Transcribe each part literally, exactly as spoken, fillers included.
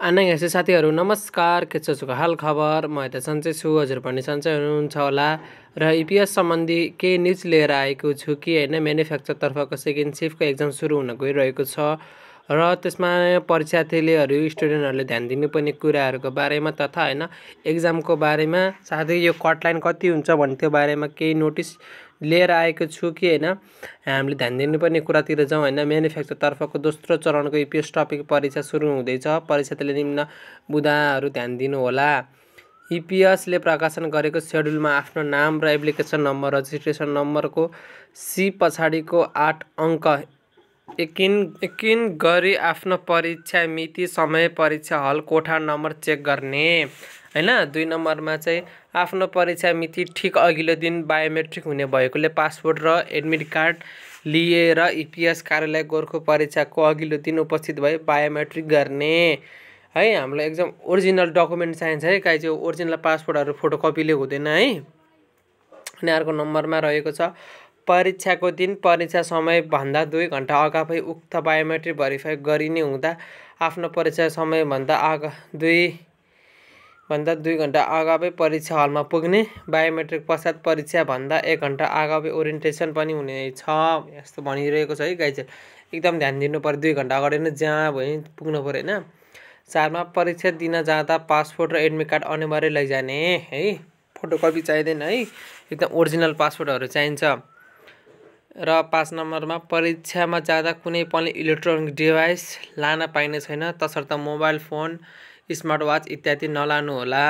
अन्य साथीहरू नमस्कार, के छ हाल खबर। म यता सन्चै छु, हजुर पनि सन्चै हुनुहुन्छ होला। र इपिएस सम्बन्धी के न्युज लिएर आएको छु कि होइन, म्यानुफ्याक्चरतर्फको सेकेन्ड सिफ्टको एक्जाम सुरु हुन गइरहेको छ र त्यसमा परीक्षार्थीलेहरू स्टुडेन्टहरूले ध्यान दिनुपर्ने कुराहरूको बारेमा तथा होइन एक्जामको बारेमा साथै यो कटलाइन कति हुन्छ भन्ने त्यो बारेमा केही नोटिस लिएर आएको छु कि होइन हामीले ध्यान दिनुपर्ने कुरातिर जाउँ होइन। म्यानुफ्याक्चरतर्फको दोस्रो चरणको इपिएस टपिक परीक्षा सुरु हुँदैछ। परीक्षार्थीले निम्न बुदाहरू ध्यान दिनु होला। इपिएसले प्रकाशन गरेको सेड्युलमा आफ्नो नाम र एप्लिकेसन नम्बर रजिस्ट्रेसन नम्बरको सी पछाडिको आठ अङ्क एकिन एकिन गरी आफ्नो परीक्षा मिति, समय, परीक्षा हल, कोठा नम्बर चेक गर्ने होइन। दुई नम्बरमा चाहिँ आफ्नो परीक्षा मिति ठिक अघिल्लो दिन बायोमेट्रिक हुने भएकोले पासपोर्ट र एडमिट कार्ड लिएर इपिएस कार्यालय गोर्खा परीक्षाको अघिल्लो दिन उपस्थित भए बायोमेट्रिक गर्ने है। हामीलाई एकदम ओरिजिनल डकुमेन्ट चाहिन्छ है, काहीँ चाहिँ ओरिजिनल पासपोर्टहरू फोटोकपीले हुँदैन है। अनि अर्को नम्बरमा रहेको छ परीक्षाको दिन परीक्षा समयभन्दा दुई घन्टा अगावै उक्त बायोमेट्रिक भेरिफाई गरिने हुँदा आफ्नो परीक्षा समयभन्दा अगा दुई भन्दा दुई घन्टा अगावै परीक्षा हलमा पुग्ने। बायोमेट्रिक पश्चात परीक्षाभन्दा एक घन्टा अगावै ओरिएन्टेसन पनि हुनेछ यस्तो भनिरहेको छ है। गाइज एकदम ध्यान दिनु पर्यो, दुई घन्टा अगाडि नै जहाँ भयो पुग्नु पर्यो होइन। चारमा परीक्षा दिन जाँदा पासपोर्ट र एडमिट कार्ड अनिवार्य लैजाने है, फोटोकपी चाहिँदैन है, एकदम ओरिजिनल पासपोर्टहरू चाहिन्छ। र पाँच नम्बरमा परीक्षामा जाँदा कुनै पनि इलेक्ट्रोनिक डिभाइस लान पाइने छैन, तसर्थ मोबाइल फोन, स्मार्ट वाच इत्यादि नलानु होला।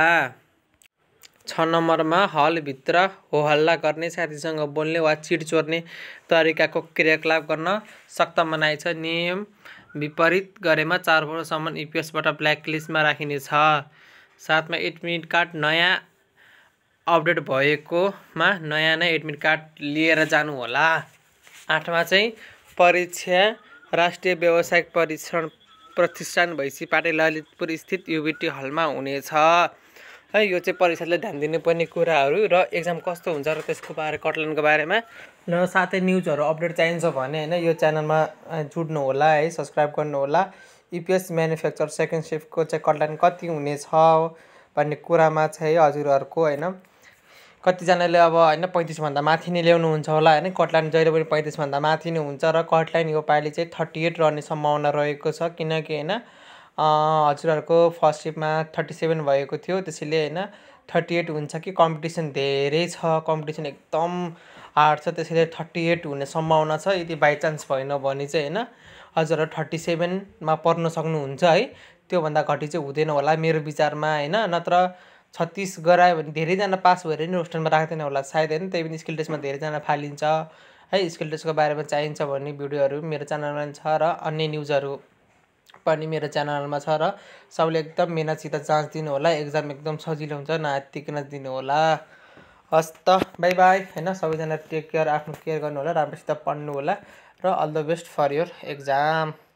छ नम्बरमा हलभित्र होहल्ला गर्ने, साथीसँग बोल्ने वा चिट चोर्ने तरिकाको क्रियाकलाप गर्न सख्त मनाइ छ। नियम विपरीत गरेमा चार वर्षसम्म इपिएसबाट ब्ल्याकलिस्टमा राखिनेछ। साथमा एडमिट कार्ड नयाँ अपडेट भएकोमा नयाँ नै एडमिट कार्ड लिएर जानु होला। आठमा चाहिँ परीक्षा राष्ट्रिय व्यावसायिक परीक्षण प्रतिष्ठान भैँसी पाटे ललितपुर स्थित युबिटी हलमा हुनेछ है। यो चाहिँ परीक्षाले ध्यान दिनुपर्ने कुराहरू र एक्जाम कस्तो हुन्छ र त्यसको बारे कटलाइनको बारेमा र साथै न्युजहरू अपडेट चाहिन्छ भने होइन यो च्यानलमा जुड्नु होला है, सब्सक्राइब गर्नु होला। इपिएस म्यानुफ्याक्चर सेकेन्ड सिफ्टको चाहिँ कटलाइन कति हुनेछ भन्ने कुरामा चाहिँ हजुरहरूको होइन कतिजनाले अब होइन पैँतिसभन्दा माथि नै ल्याउनुहुन्छ होला होइन। कटलाइन जहिले पनि पैँतिसभन्दा माथि नै हुन्छ र कटलाइन यो पालि चाहिँ थर्टी एट रहने सम्भावना रहेको छ, किनकि होइन हजुरहरूको फर्स्ट सिफ्टमा थर्टी सेभेन भएको थियो, त्यसैले होइन थर्टी एट हुन्छ कि कम्पिटिसन धेरै छ, कम्पिटिसन एकदम हार्ड छ, त्यसैले थर्टी एट हुने सम्भावना छ। यदि बाइचान्स भएन भने चाहिँ होइन हजुरहरू थर्टी सेभेनमा पर्न सक्नुहुन्छ है, त्योभन्दा घटी चाहिँ हुँदैन होला मेरो विचारमा होइन। नत्र छत्तिस गरायो भने धेरैजना पास भएर नि रोस्टरमा राख्दैन होला सायद होइन, त्यही पनि स्किल टेस्टमा धेरैजना फालिन्छ है। स्किल टेस्टको बारेमा चाहिन्छ भन्ने भिडियोहरू मेरो च्यानलमा छ र अन्य न्युजहरू पनि मेरो च्यानलमा छ र सबैले एकदम मेहनतसित जाँच दिनु होला। एक्जाम एकदम सजिलो हुन्छ, नआत्तिकिन दिनु होला। हस् त बाई बाई होइन, सबैजना टेक केयर, आफ्नो केयर गर्नु होला, राम्रोसित पढ्नु होला र all the best for your exam.